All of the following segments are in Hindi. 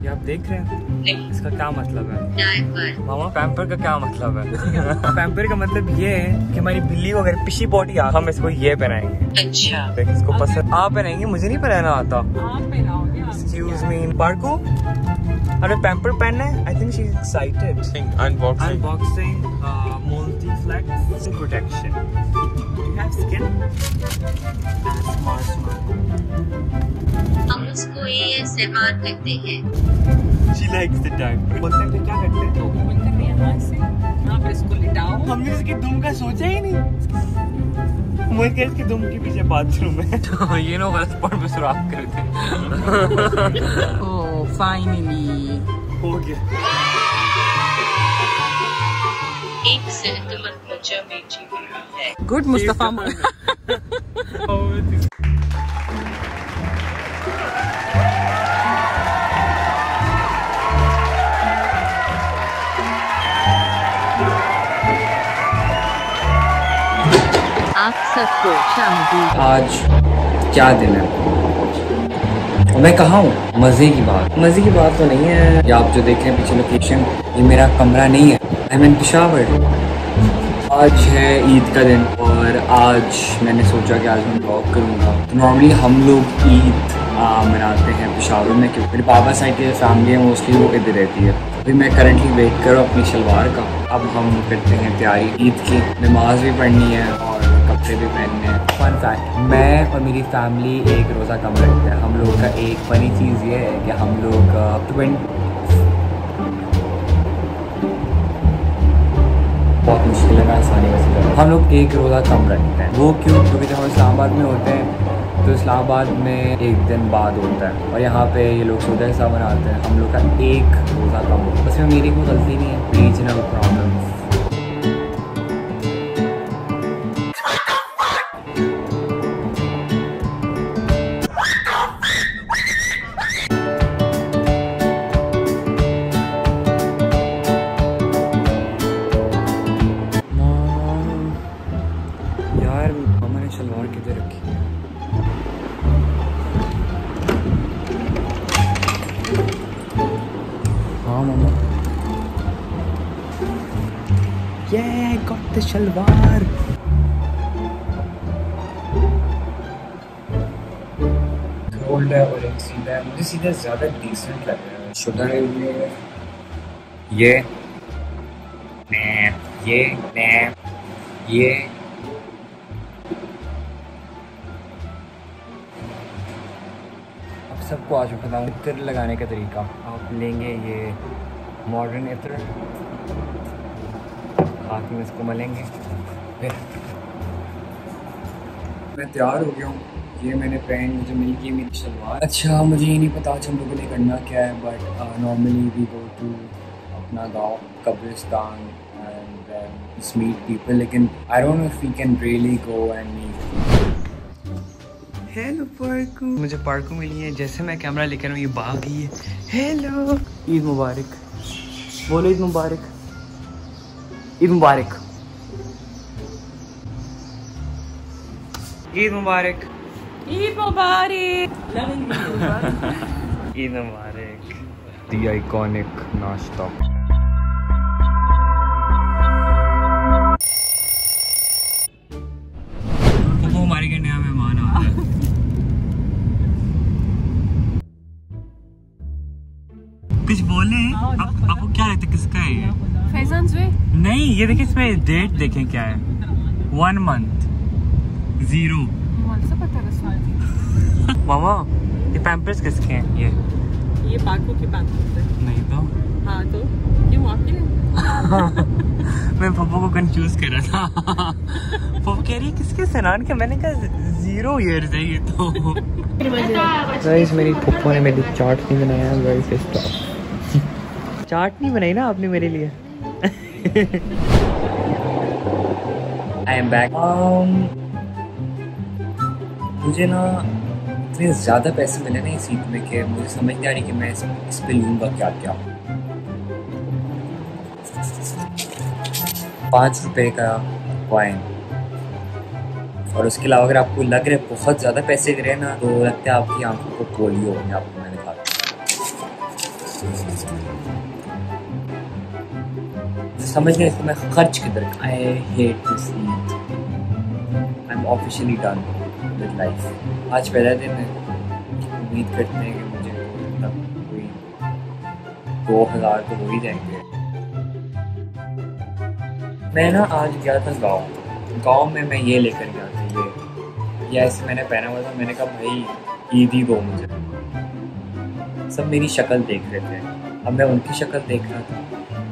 ये आप देख रहे हैं? नहीं। इसका क्या मतलब है? डायपर। मामा पैम्पर का क्या मतलब है? पैम्पर का मतलब ये है कि हमारी बिल्ली को अगर पिशी बॉडी आ हम इसको ये पहनाएंगे। अच्छा। देखिए इसको पसंद आप पहनाएंगे, मुझे नहीं पहनाना आता। आप पहनाओगे? Excuse me, पार्को हमें पैम्पर पहनना है। I think she's excited. Unboxing multi-flex protection. Do you have skin? हम उसको ASMR कहते हैं। She likes the diaper. बोलते हैं फिर क्या करते हैं? तो बोलते हैं यहाँ से यहाँ पे इसको लिटाओ। हमने इसकी दुम का सोचा ही नहीं। मुझे इसकी दुम के पीछे बाथरूम है। तो ये नो गलत स्पॉट पे सुराख कर दे। ओह फाइनली हो गया। एक सेहतमंद बच्चा बेची हुई है। गुड मुस्तफा। आप सबको शांति। आज क्या दिन है और मैं कहाँ हूँ? मजे की बात तो नहीं है। ये आप जो देख रहे हैं पीछे लोकेशन, ये मेरा कमरा नहीं है। I am in Peshawar. आज है ईद का दिन और आज मैंने सोचा कि आज मैं ब्लॉग करूँगा। तो नॉर्मली हम लोग ईद मनाते हैं पेशावर में, क्योंकि मेरे पापा साइड की फैमिली है मोस्टली वो इधर रहती है। अभी मैं करंटली वेट कर रहा हूँ अपनी शलवार का। अब हम करते हैं तैयारी ईद की, नमाज भी पढ़नी है और कपड़े भी पहनने हैं। फन फैक्ट, मैं और मेरी फैमिली एक रोज़ा कम रखते हैं। हम लोग का एक फनी चीज़ ये है कि हम लोग बहुत मुश्किल है ना आसानी वैसे। हम लोग एक रोज़ा कम रखते हैं। वो क्यों? क्योंकि जब हम इस्लामाबाद में होते हैं तो इस्लामाबाद में एक दिन बाद होता है और यहाँ पे ये लोग सूदा हिसाब मनाते हैं। हम लोग का एक रोज़ा कम होता है। बस में मेरी कोई गलती नहीं है, रीजनल प्रॉब्लम। यार मामा ने शलवार किधर रखी है? हाँ मामा, ये गॉट द शलवार। गोल्ड है और एक सीधा है। मुझे सीधा ज़्यादा डिसेंट लग रहा है। शुदा है ये अब सबको आज मैं बताऊँ इत्र लगाने का तरीका। आप लेंगे ये मॉडर्न इत्र, हाथ में इसको मलेंगे। फिर मैं तैयार हो गया हूँ। ये मैंने पहन मुझे मिल गई मेरी शलवार। अच्छा मुझे ये नहीं पता आज हम लोगों ने करना क्या है, but normally we go to अपना गाँव कब्रिस्तान एंड मीट पीपल, लेकिन I don't know if we can really go and meet. Hello Parku, मुझे पार्कू मिली है। जैसे मैं कैमरा लेकर हूँ ये भाग गई है। हेलो, ईद मुबारक बोलो। ईद मुबारक, ईद मुबारक, ईद मुबारक, ईद मुबारक। ईद मुबारक। दी आइकॉनिक नाश्ता। वो हमारे घर नया मेहमान आ रहा है। कुछ बोले? आपको क्या लगता है किसका है ये? फैजान ज़्वे? नहीं, ये देखिए इसमें डेट देखें क्या है। 1 month 0। मुझे पता है। मामा ये पैम्पर्स किसके हैं? ये पार्को के पैम्पर्स है। नहीं तो हाँ तो क्यों आपके नहीं? मैं पप्पू को कंफ्यूज कर रहा था। पप्पू कह रही है किसके सनान के? मैंने कहा 0 years है ये तो। गाइस मेरी पप्पू ने मेरी चाट नहीं बनाया है। वेरी टेस्टी चाट नहीं बनाई ना आपने मेरे लिए। I am back. मुझे ना इतने ज़्यादा पैसे मिले ना इस ईद में कि मुझे समझ नहीं आ रही कि मैं इस पे लूँगा क्या क्या। 5 रुपए का कॉइन और उसके अलावा अगर आपको लग रहा है बहुत ज़्यादा पैसे गिरे ना तो लगता है आपकी आंखों को पोलियो हो गया। आपको मैंने कहा समझ गए इसको मैं खर्च किधर। I hate this Eid. I am officially done with life. आज पहला दिन है, उम्मीद करते हैं कि मुझे तब कोई 2000 तो हो ही जाएंगे। मैं ना आज गया था गांव में मैं ये लेकर गया था, ये ऐसे मैंने पहना हुआ था। मैंने कहा भाई ईद ही दो मुझे। सब मेरी शक्ल देख रहे थे, अब मैं उनकी शक्ल देख रहा था।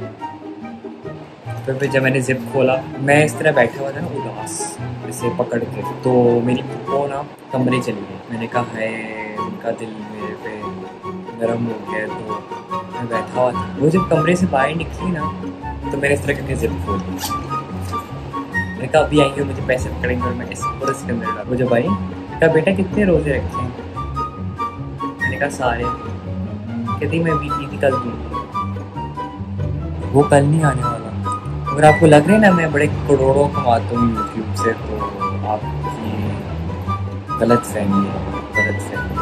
फिर जब मैंने जिप खोला, मैं इस तरह बैठा हुआ था ना उदास इसे पकड़ के, तो मेरी वो ना कमरे चली गई। मैंने कहा है उनका दिल मेरे पे गर्म हो गया। तो मैं बैठा हुआ था, वो जब कमरे से बाहर निकली ना तो मैंने इस तरह करके जिप खोल दी। मैंने कहा अभी आएंगे मुझे पैसे पकड़ेंगे और मैं ऐसे पूरा इसके अंदर डाल। वो जब आई कहा बेटा कितने रोजे रखे हैं? मैंने कहा सारे। कहती मैं बीती थी कल दूँगी। वो कल नहीं आने वाला। अगर आपको लग रहा है ना मैं बड़े करोड़ों कमाता हूँ यूट्यूब से, तो आपकी गलत फहमी है, गलत फहमी।